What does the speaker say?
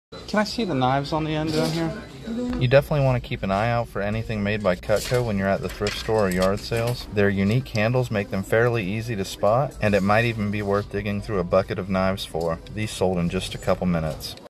Can I see the knives on the end down here? You definitely want to keep an eye out for anything made by Cutco when you're at the thrift store or yard sales. Their unique handles make them fairly easy to spot, and it might even be worth digging through a bucket of knives for. These sold in just a couple minutes.